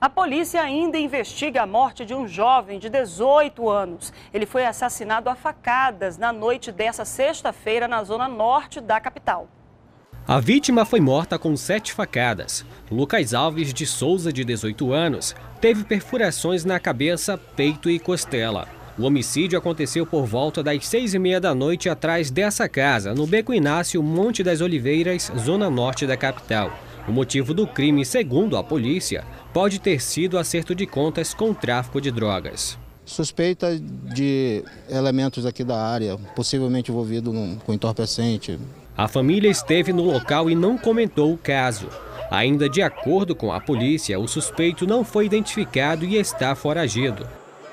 A polícia ainda investiga a morte de um jovem de 18 anos. Ele foi assassinado a facadas na noite dessa sexta-feira na zona norte da capital. A vítima foi morta com 7 facadas. Lucas Alves de Souza, de 18 anos, teve perfurações na cabeça, peito e costela. O homicídio aconteceu por volta das 6h30 da noite atrás dessa casa, no Beco Inácio, Monte das Oliveiras, zona norte da capital. O motivo do crime, segundo a polícia, pode ter sido acerto de contas com tráfico de drogas. Suspeita de elementos aqui da área, possivelmente envolvido com entorpecente. A família esteve no local e não comentou o caso. Ainda de acordo com a polícia, o suspeito não foi identificado e está foragido.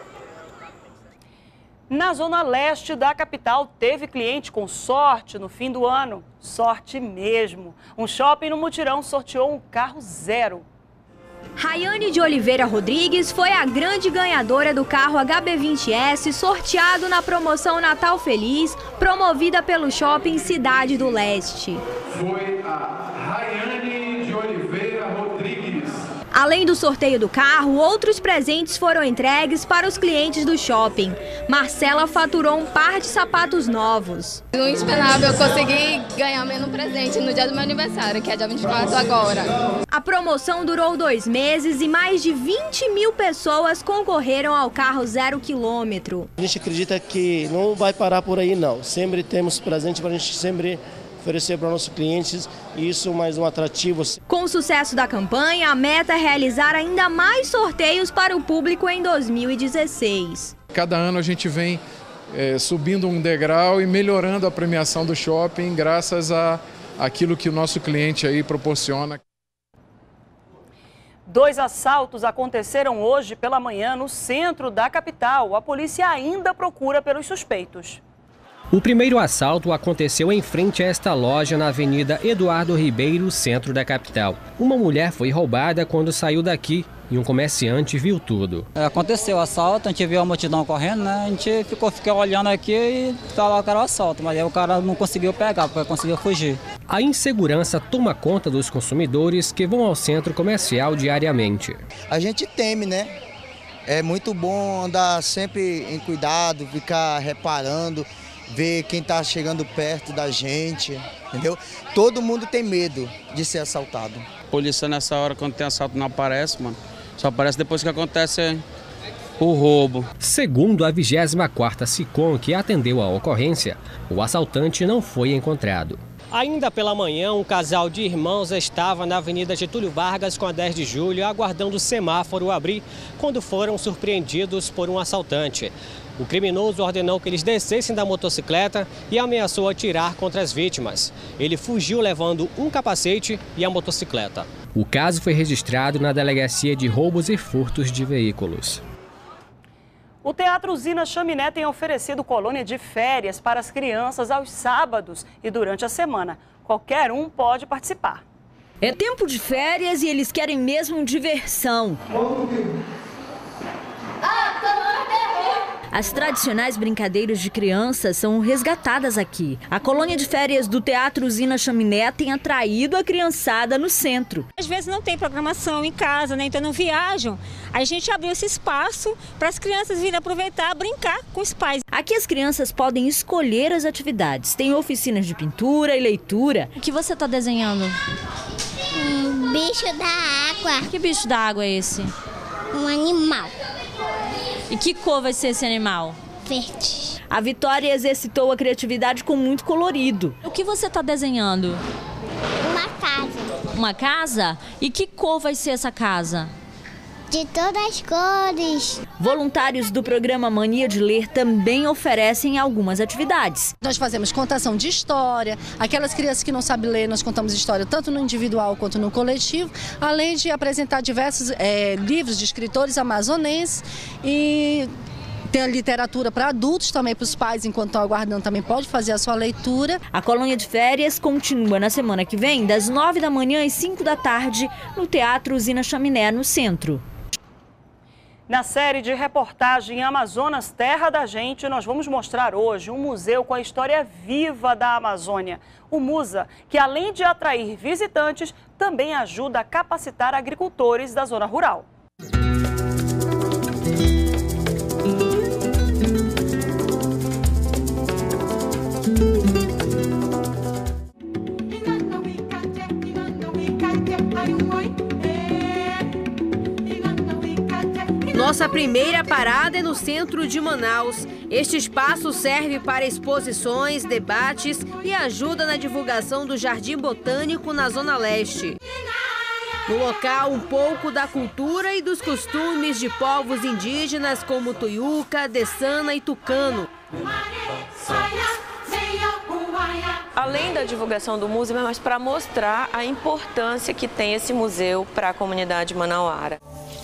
Na zona leste da capital, teve cliente com sorte no fim do ano. Sorte mesmo. Um shopping no Mutirão sorteou um carro zero. Rayane de Oliveira Rodrigues foi a grande ganhadora do carro HB20S sorteado na promoção Natal Feliz, promovida pelo Shopping Cidade do Leste. Foi a Rayane de Oliveira Rodrigues. Além do sorteio do carro, outros presentes foram entregues para os clientes do shopping. Marcela faturou um par de sapatos novos. Não esperava, eu consegui ganhar menos presente no dia do meu aniversário, que é dia 24 agora. A promoção durou 2 meses e mais de 20 mil pessoas concorreram ao carro 0 km. A gente acredita que não vai parar por aí não. Sempre temos presente para a gente sempre oferecer para nossos clientes, e isso mais um atrativo. Com o sucesso da campanha, a meta é realizar ainda mais sorteios para o público em 2016. Cada ano a gente vem subindo um degrau e melhorando a premiação do shopping graças àquilo que o nosso cliente aí proporciona. 2 assaltos aconteceram hoje pela manhã no centro da capital. A polícia ainda procura pelos suspeitos. O primeiro assalto aconteceu em frente a esta loja na Avenida Eduardo Ribeiro, centro da capital. Uma mulher foi roubada quando saiu daqui e um comerciante viu tudo. Aconteceu o assalto, a gente viu a multidão correndo, né? A gente ficou olhando aqui e falou que era o assalto, mas aí o cara não conseguiu pegar, porque conseguiu fugir. A insegurança toma conta dos consumidores que vão ao centro comercial diariamente. A gente teme, né? É muito bom andar sempre em cuidado, ficar reparando, ver quem está chegando perto da gente, entendeu? Todo mundo tem medo de ser assaltado. A polícia nessa hora, quando tem assalto, não aparece, mano. Só aparece depois que acontece o roubo. Segundo a 24ª SICOM, que atendeu a ocorrência, o assaltante não foi encontrado. Ainda pela manhã, um casal de irmãos estava na Avenida Getúlio Vargas com a 10 de julho, aguardando o semáforo abrir, quando foram surpreendidos por um assaltante. O criminoso ordenou que eles descessem da motocicleta e ameaçou atirar contra as vítimas. Ele fugiu levando um capacete e a motocicleta. O caso foi registrado na Delegacia de Roubos e Furtos de Veículos. O Teatro Usina Chaminé tem oferecido colônia de férias para as crianças aos sábados e durante a semana. Qualquer um pode participar. É tempo de férias e eles querem mesmo diversão. As tradicionais brincadeiras de crianças são resgatadas aqui. A colônia de férias do Teatro Usina Chaminé tem atraído a criançada no centro. Às vezes não tem programação em casa, né? Então não viajam. A gente abriu esse espaço para as crianças virem aproveitar, brincar com os pais. Aqui as crianças podem escolher as atividades. Tem oficinas de pintura e leitura. O que você está desenhando? Um bicho da água. Que bicho da água é esse? Um animal. E que cor vai ser esse animal? Verde. A Vitória exercitou a criatividade com muito colorido. O que você está desenhando? Uma casa. Uma casa? E que cor vai ser essa casa? De todas as cores. Voluntários do programa Mania de Ler também oferecem algumas atividades. Nós fazemos contação de história, aquelas crianças que não sabem ler, nós contamos história tanto no individual quanto no coletivo, além de apresentar diversos livros de escritores amazonenses e tem a literatura para adultos também, para os pais, enquanto estão aguardando, também pode fazer a sua leitura. A colônia de férias continua na semana que vem, das 9 da manhã às 5 da tarde, no Teatro Usina Chaminé, no centro. Na série de reportagem Amazonas Terra da Gente, nós vamos mostrar hoje um museu com a história viva da Amazônia. O MUSA, que além de atrair visitantes, também ajuda a capacitar agricultores da zona rural. Nossa primeira parada é no centro de Manaus. Este espaço serve para exposições, debates e ajuda na divulgação do Jardim Botânico na Zona Leste. No local, um pouco da cultura e dos costumes de povos indígenas como Tuiuca, Dessana e Tucano. Além da divulgação do museu, mas para mostrar a importância que tem esse museu para a comunidade manauara.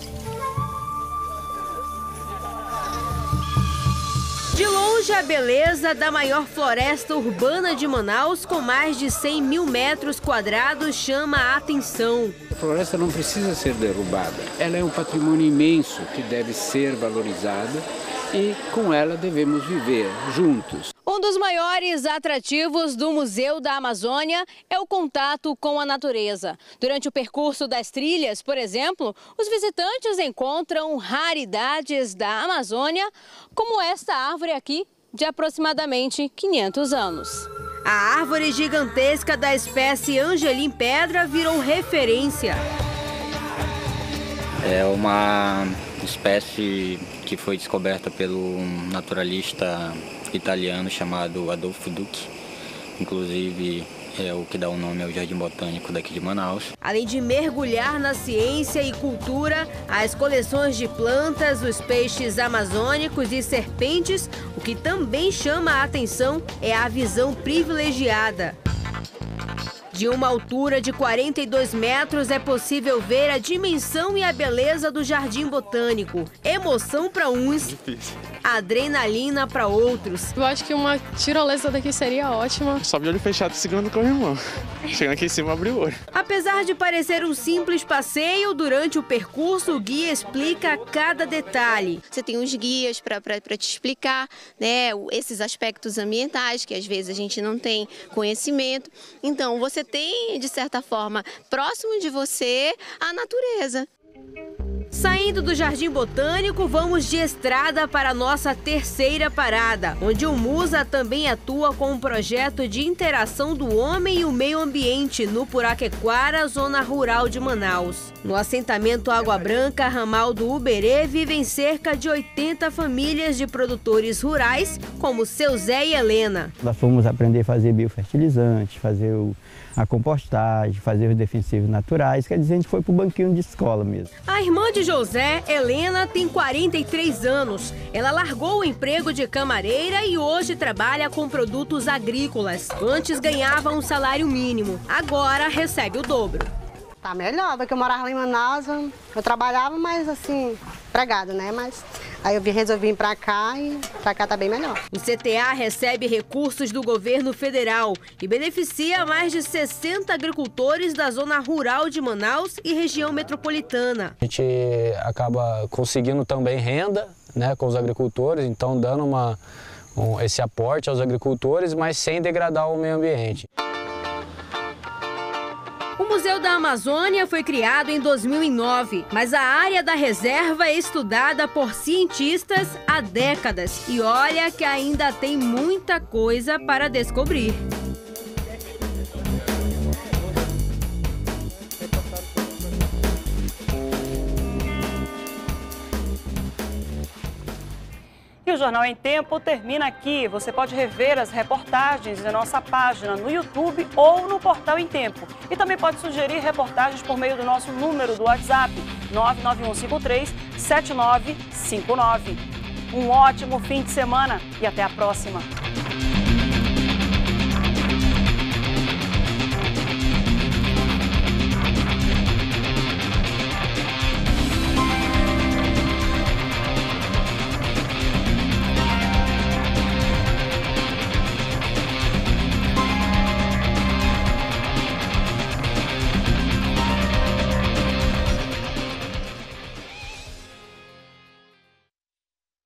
De longe, a beleza da maior floresta urbana de Manaus, com mais de 100 mil metros quadrados, chama a atenção. A floresta não precisa ser derrubada. Ela é um patrimônio imenso que deve ser valorizado e com ela devemos viver juntos. Um dos maiores atrativos do Museu da Amazônia é o contato com a natureza. Durante o percurso das trilhas, por exemplo, os visitantes encontram raridades da Amazônia, como esta árvore aqui, de aproximadamente 500 anos. A árvore gigantesca da espécie Angelim Pedra virou referência. É uma espécie que foi descoberta pelo naturalista italiano chamado Adolfo Ducci. Inclusive é o que dá o nome ao Jardim Botânico daqui de Manaus. Além de mergulhar na ciência e cultura, as coleções de plantas, os peixes amazônicos e serpentes, o que também chama a atenção é a visão privilegiada. De uma altura de 42 metros é possível ver a dimensão e a beleza do Jardim Botânico. Emoção para uns, adrenalina para outros. Eu acho que uma tirolesa daqui seria ótima. Só de olho fechado segurando com o irmão. Chegando aqui em cima, abriu o olho. Apesar de parecer um simples passeio, durante o percurso o guia explica cada detalhe. Você tem uns guias para te explicar, né, esses aspectos ambientais que às vezes a gente não tem conhecimento. Então você tem, de certa forma, próximo de você a natureza. Saindo do Jardim Botânico, vamos de estrada para a nossa terceira parada, onde o MUSA também atua com um projeto de interação do homem e o meio ambiente no Puraquequara, zona rural de Manaus. No assentamento Água Branca, ramal do Uberê, vivem cerca de 80 famílias de produtores rurais, como seu Zé e Helena. Nós fomos aprender a fazer biofertilizante, fazer a compostagem, fazer os defensivos naturais, quer dizer, a gente foi para o banquinho de escola mesmo. A irmã de José, Helena, tem 43 anos. Ela largou o emprego de camareira e hoje trabalha com produtos agrícolas. Antes ganhava um salário mínimo, agora recebe o dobro. Tá melhor, porque eu morava lá em Manaus, eu trabalhava, mas assim, empregado, né? Mas aí eu resolvi vir pra cá e pra cá tá bem melhor. O CTA recebe recursos do governo federal e beneficia mais de 60 agricultores da zona rural de Manaus e região metropolitana. A gente acaba conseguindo também renda, né, com os agricultores, então dando esse aporte aos agricultores, mas sem degradar o meio ambiente. O Museu da Amazônia foi criado em 2009, mas a área da reserva é estudada por cientistas há décadas. E olha que ainda tem muita coisa para descobrir. E o Jornal em Tempo termina aqui. Você pode rever as reportagens na nossa página no YouTube ou no portal Em Tempo. E também pode sugerir reportagens por meio do nosso número do WhatsApp, 99153-7959. Um ótimo fim de semana e até a próxima.